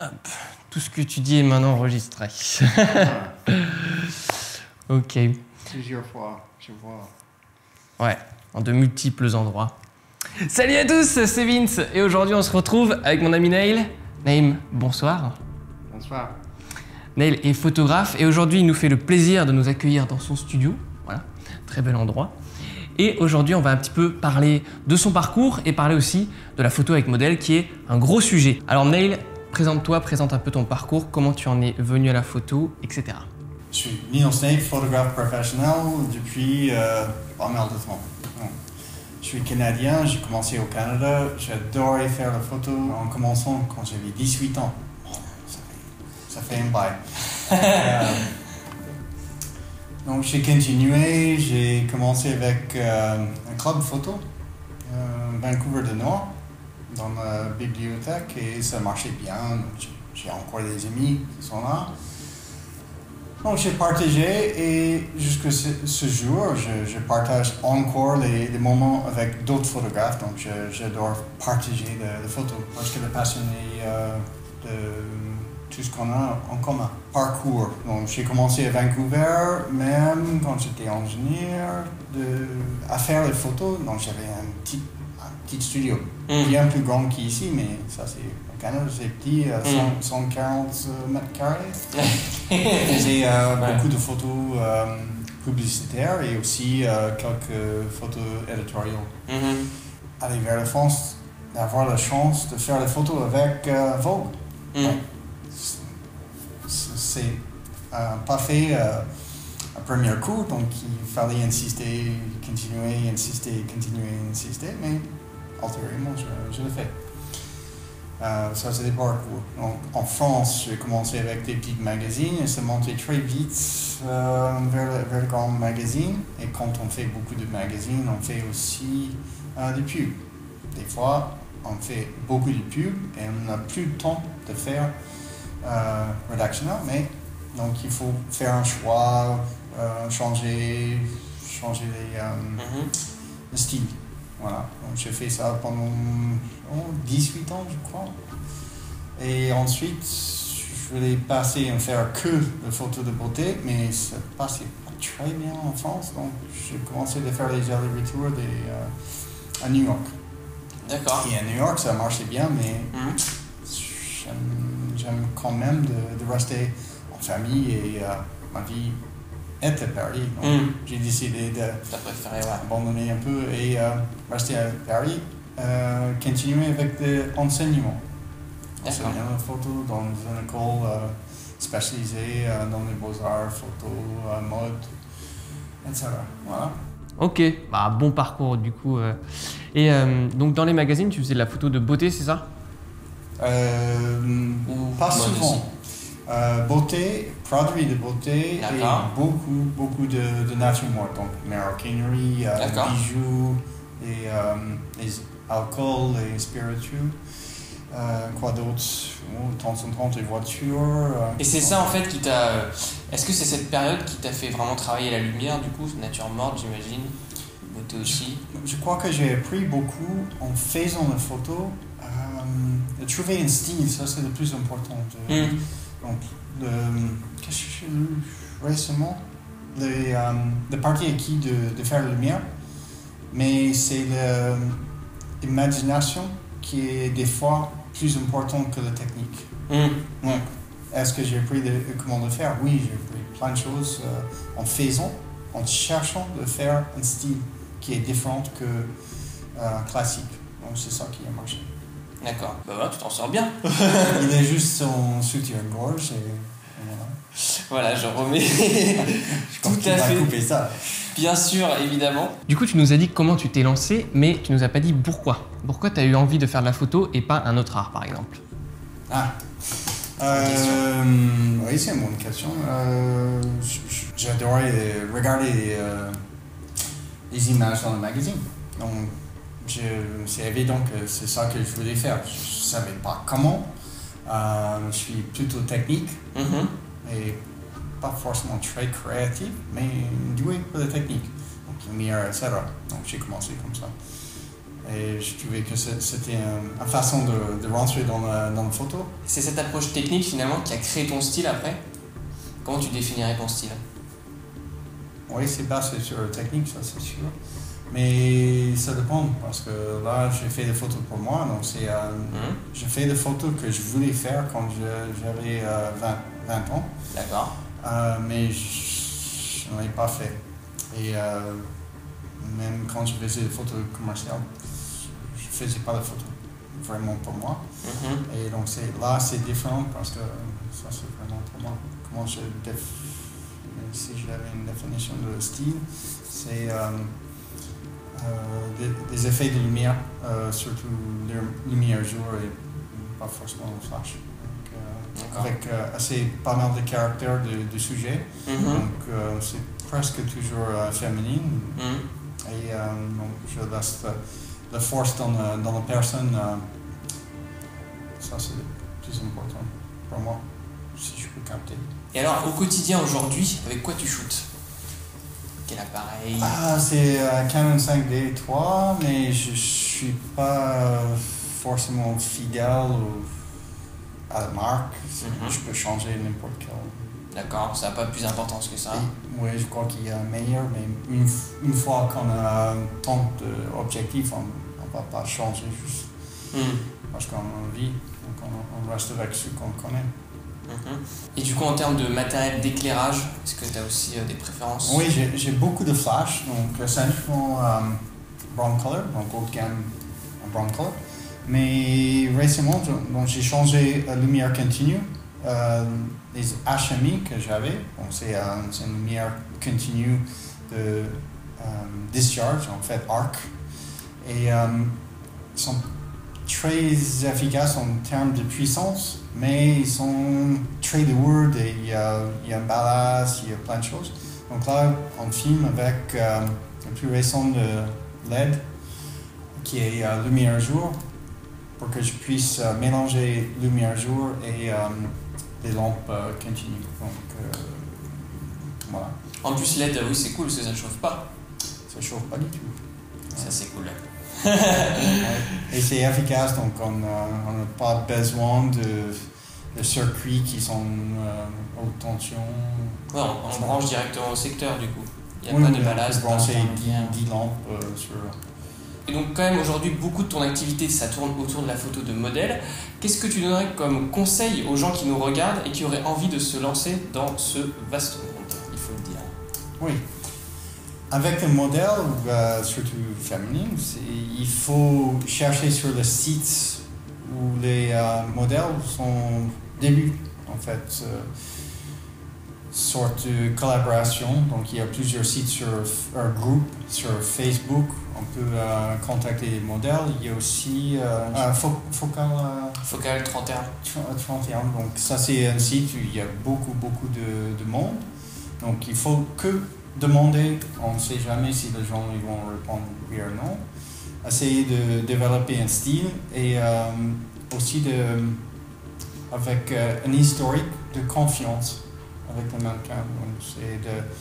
Hop. Tout ce que tu dis est maintenant enregistré. Ok. Plusieurs fois, je vois. Ouais, en de multiples endroits. Salut à tous, c'est Vince et aujourd'hui on se retrouve avec mon ami Neil. Neil, bonsoir. Bonsoir. Neil est photographe et aujourd'hui il nous fait le plaisir de nous accueillir dans son studio. Voilà, très bel endroit. Et aujourd'hui on va un petit peu parler de son parcours et parler aussi de la photo avec modèle qui est un gros sujet. Alors Neil, présente-toi, présente un peu ton parcours, comment tu en es venu à la photo, etc. Je suis Neil Snape, photographe professionnel depuis pas mal de temps. Je suis canadien, j'ai commencé au Canada, j'adorais faire la photo en commençant quand j'avais 18 ans. Ça fait un bail. Donc j'ai continué, j'ai commencé avec un club photo, Vancouver de Nord, dans la bibliothèque et ça marchait bien. J'ai encore des amis qui sont là. Donc j'ai partagé et jusqu'à ce jour, je partage encore les moments avec d'autres photographes. Donc j'adore partager des photos parce que la passion est de tout ce qu'on a en commun. Parcours. Donc j'ai commencé à Vancouver, même quand j'étais ingénieur, à faire les photos. Donc j'avais un petit studio, bien plus grand qu'ici, mais ça c'est au Canada, c'est petit, 140 mètres carrés. Je faisais beaucoup de photos publicitaires et aussi quelques photos éditoriales. Aller vers la France, avoir la chance de faire des photos avec Vogue. Ouais. C'est pas fait à premier coup, donc il fallait insister, continuer, insister, mais ultérieurement, je l'ai fait. Ça, c'est des parcours. Donc, en France, j'ai commencé avec des petits magazines et ça montait très vite vers le grand magazine. Et quand on fait beaucoup de magazines, on fait aussi des pubs. Des fois, on fait beaucoup de pubs et on n'a plus le temps de faire rédactionnel, mais donc il faut faire un choix, changer le style. Voilà, donc j'ai fait ça pendant 18 ans, je crois. Et ensuite, je voulais passer à faire que des photos de beauté, mais ça passait pas très bien en France, donc j'ai commencé à faire les allers-retours à New York. D'accord. Et à New York, ça marchait bien, mais j'aime quand même de rester en famille et ma vie était à Paris. Donc j'ai décidé d'abandonner un peu et rester à Paris, continuer avec l'enseignement. Enseigner la photo dans une école spécialisée dans les beaux-arts, photo, mode, etc. Voilà. Ok, bah, bon parcours du coup. Et donc dans les magazines, tu faisais de la photo de beauté, c'est ça? Pas souvent. Beauté, produits de beauté et beaucoup de nature morte, donc maroquinerie, bijoux, les alcools, les spiritueux. Quoi d'autre? De temps en temps, des voitures. Et c'est ça en fait qui t'a. Est-ce que c'est cette période qui t'a fait vraiment travailler la lumière du coup, nature morte, j'imagine, beauté aussi? Je crois que j'ai appris beaucoup en faisant la photo. De trouver un style, ça c'est le plus important. Donc, qu'est-ce que j'ai lu récemment? Le parti acquis de faire la lumière, mais c'est l'imagination qui est des fois plus importante que la technique. Donc, est-ce que j'ai appris comment le faire? Oui, j'ai appris plein de choses en faisant, en cherchant de faire un style qui est différent que classique. Donc c'est ça qui a marché. D'accord, bah voilà, tu t'en sors bien. Il est juste son soutien-gorge et voilà. Voilà, je remets. Tout à fait. Couper ça. Bien sûr, évidemment. Du coup, tu nous as dit comment tu t'es lancé, mais tu nous as pas dit pourquoi. Pourquoi tu as eu envie de faire de la photo et pas un autre art, par exemple? Oui, c'est une bonne question. J'adorais regarder les images dans le magazine. Donc, c'est évident que c'est ça que je voulais faire. Je ne savais pas comment. Je suis plutôt technique et pas forcément très créatif, mais doué pour la technique. Donc, lumière, etc. Donc, j'ai commencé comme ça. Et je trouvais que c'était une façon de rentrer dans la photo. C'est cette approche technique finalement qui a créé ton style après. Comment tu définirais ton style? Oui, c'est basé sur la technique, ça c'est sûr. Mais ça dépend, parce que là, j'ai fait des photos pour moi, donc j'ai fait des photos que je voulais faire quand j'avais 20 ans. D'accord. Mais je n'en ai pas fait. Et même quand je faisais des photos commerciales, je ne faisais pas de photos vraiment pour moi. Et donc là, c'est différent parce que ça, c'est vraiment pour moi. Comment si j'avais une définition de style, c'est des effets de lumière, surtout lumière jour et pas forcément le flash. Donc, avec pas mal de caractères de sujet, donc c'est presque toujours féminine. Et donc je laisse la force dans la personne, ça c'est le plus important pour moi, si je peux capter. Et alors, au quotidien aujourd'hui, avec quoi tu shootes? Quel appareil? C'est Canon 5D III, mais je ne suis pas forcément fidèle à la marque. Je peux changer n'importe quel. D'accord, ça n'a pas plus d'importance que ça. Oui, je crois qu'il y a meilleur, mais une fois qu'on a tant d'objectifs, on ne va pas changer juste parce qu'on a envie. Donc on reste avec ce qu'on connaît. Et du coup, en termes de matériel d'éclairage, est-ce que tu as aussi des préférences? Oui, j'ai beaucoup de flash, donc essentiellement brown color, donc haut de gamme en brown color. Mais récemment, j'ai changé la lumière continue. Les HMI que j'avais, donc c'est une lumière continue de discharge, en fait arc, et ils sont très efficaces en termes de puissance, mais ils sont très lourds et il y a un ballast, il y a plein de choses. Donc là, on filme avec le plus récent de LED, qui est lumière jour, pour que je puisse mélanger lumière jour et des lampes continues. Donc voilà. En plus LED, oui c'est cool, parce que ça ne chauffe pas. Ça chauffe pas du tout. Ça c'est cool. Et c'est efficace, donc on n'a pas besoin de circuits qui sont haute tension. Ouais, on branche directement au secteur du coup. Il n'y a Oui, pas de ballast. On peut brancher 10 lampes sur... Et donc quand même aujourd'hui beaucoup de ton activité ça tourne autour de la photo de modèle. Qu'est-ce que tu donnerais comme conseil aux gens qui nous regardent et qui auraient envie de se lancer dans ce vaste monde, il faut le dire? Oui. Avec un modèle, surtout féminin, il faut chercher sur le site où les modèles sont début en fait. Sorte de collaboration, donc il y a plusieurs sites sur un groupe sur Facebook, on peut contacter les modèles. Il y a aussi Focal 31. 31, donc ça c'est un site où il y a beaucoup de monde, donc il faut que demander, on ne sait jamais si les gens ils vont répondre oui ou non. Essayer de développer un style et aussi avec un historique de confiance avec le mannequin. C'est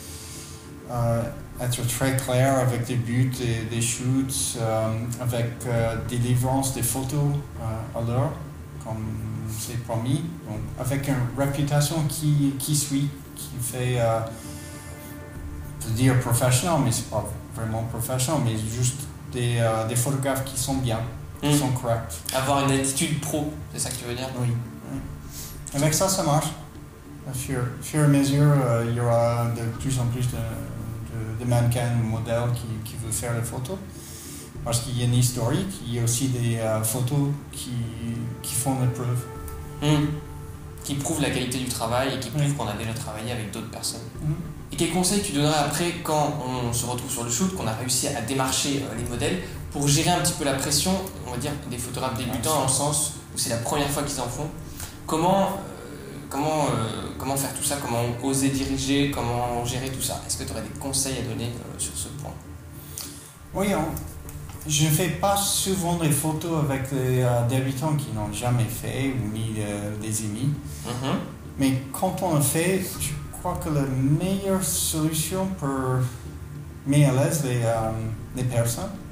d'être très clair avec des buts et des shoots, avec des livrances des photos à l'heure, comme c'est promis. Donc, avec une réputation qui suit, qui fait, on peut dire professionnel, mais c'est pas vraiment professionnel, mais juste des photographes qui sont bien, qui sont corrects. Avoir une attitude pro, c'est ça que tu veux dire? Oui. Avec ça marche. Au fur et à mesure, il y aura de plus en plus de mannequins ou modèles qui veulent faire des photos. Parce qu'il y a une historique, il y a aussi des photos qui font la preuve. Qui prouvent la qualité du travail et qui prouvent qu'on a déjà travaillé avec d'autres personnes. Et quels conseils tu donnerais après quand on se retrouve sur le shoot, qu'on a réussi à démarcher les modèles, pour gérer un petit peu la pression, on va dire, des photographes débutants, dans le sens où c'est la première fois qu'ils en font? Comment faire tout ça? Comment oser diriger? Comment gérer tout ça? Est-ce que tu aurais des conseils à donner sur ce point? Oui, je ne fais pas souvent des photos avec les débutants qui n'ont jamais fait ou ni des amis. Mais quand on le fait, je crois que la meilleure solution pour mettre à l'aise les personnes,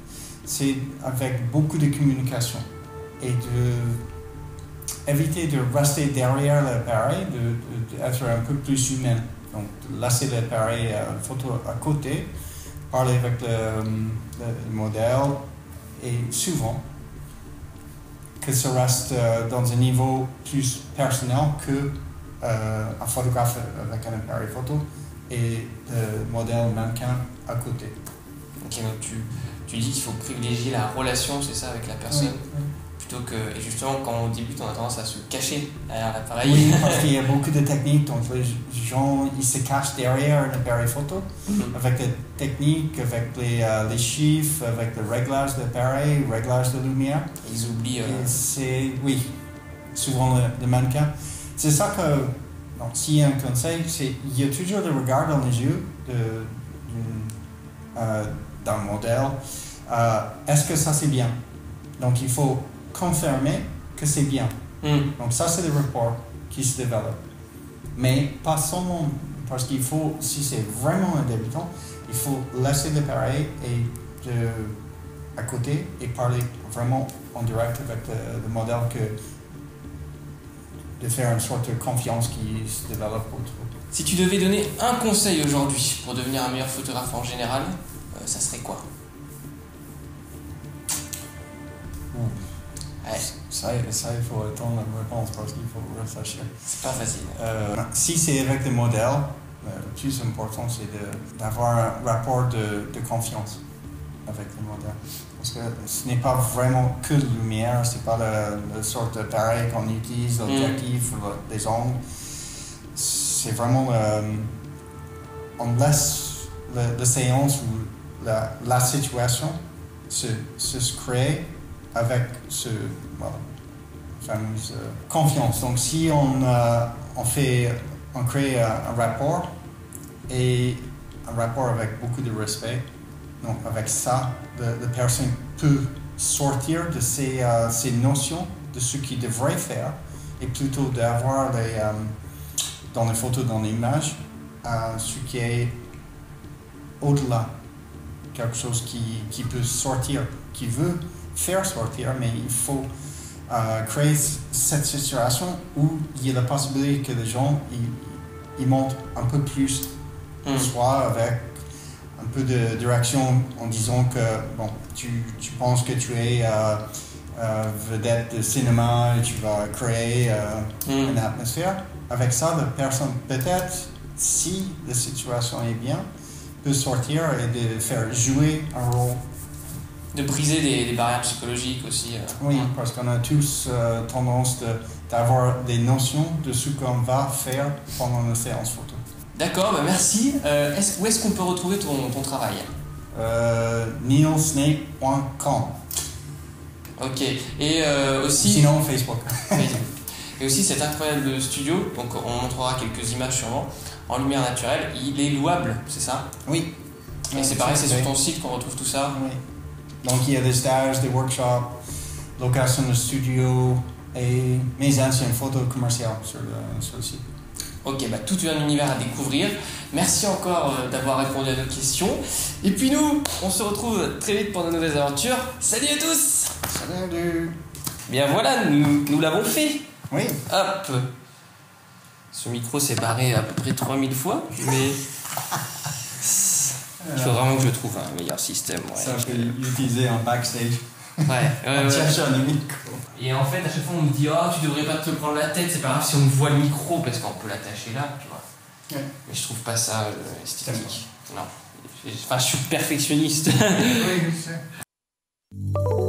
c'est avec beaucoup de communication et éviter de rester derrière l'appareil, d'être un peu plus humain. Donc, laisser l'appareil photo à côté, parler avec le modèle et souvent que ça reste dans un niveau plus personnel que un photographe avec un appareil photo et le modèle mannequin à côté. Ok, donc tu dis qu'il faut privilégier la relation, c'est ça, avec la personne, oui. plutôt que... Et justement, quand on débute, on a tendance à se cacher derrière l'appareil. Oui, parce qu'il y a beaucoup de techniques, donc les gens ils se cachent derrière un appareil photo, avec les techniques, avec les chiffres, avec le réglage de l'appareil, le réglage de lumière. Et ils oublient... Et c'est, oui, souvent le mannequin. C'est ça que, donc, s'il y a un conseil, c'est il y a toujours le regard dans les yeux d'un modèle. Est-ce que ça c'est bien? Donc il faut confirmer que c'est bien. Donc ça c'est le rapport qui se développe. Mais pas seulement, parce qu'il faut, si c'est vraiment un débutant, il faut laisser l'appareil à côté et parler vraiment en direct avec le modèle, de faire une sorte de confiance qui se développe autour. Si tu devais donner un conseil aujourd'hui pour devenir un meilleur photographe en général, ça serait quoi? Ouais. Ça, il faut attendre la réponse parce qu'il faut réfléchir. C'est pas facile. Si c'est avec le modèle, le plus important c'est d'avoir un rapport de confiance avec le modèle. Parce que ce n'est pas vraiment que la lumière, c'est pas la sorte d'appareil qu'on utilise, l'objectif ou les angles. C'est vraiment on laisse la séance ou la situation se créer avec fameuse confiance. Donc si on crée un rapport et un rapport avec beaucoup de respect, donc avec ça, la personne peut sortir de ses notions de ce qu'il devrait faire et plutôt d'avoir dans les photos, dans l'image, ce qui est au-delà, quelque chose qui peut sortir, qui veut faire sortir, mais il faut créer cette situation où il y a la possibilité que les gens ils montent un peu plus, soit avec un peu de direction en disant que bon, tu penses que tu es vedette de cinéma et tu vas créer une atmosphère. Avec ça, la personne, peut-être, si la situation est bien, peut sortir et de faire jouer un rôle. De briser des barrières psychologiques aussi. Oui, parce qu'on a tous tendance d'avoir des notions de ce qu'on va faire pendant une séance photo. D'accord, bah merci. Où est-ce qu'on peut retrouver ton travail? neilsnake.com. Ok, et aussi... Sinon, Facebook. Et aussi cet incroyable studio, donc on montrera quelques images sûrement, en lumière naturelle, il est louable, c'est ça? Oui. Et c'est pareil, c'est sur ton site qu'on retrouve tout ça? Oui. Donc il y a des stages, des workshops, location de studio et mes anciennes photos commerciales sur le site. Ok, bah tout un univers à découvrir. Merci encore d'avoir répondu à nos questions. Et puis nous, on se retrouve très vite pour de nouvelles aventures. Salut à tous! Salut! Bien voilà, nous l'avons fait. Oui. Hop. Ce micro s'est barré à peu près 3000 fois, mais il faut vraiment que je trouve un meilleur système. Ouais. Ça peut l'utiliser en backstage. Ouais. Chercher un micro. Et en fait, à chaque fois, on me dit « Oh, tu devrais pas te prendre la tête, c'est pas grave si on voit le micro, parce qu'on peut l'attacher là, tu vois. Ouais. » Mais je trouve pas ça esthétique. Non. Enfin, je suis perfectionniste. Oui, je sais.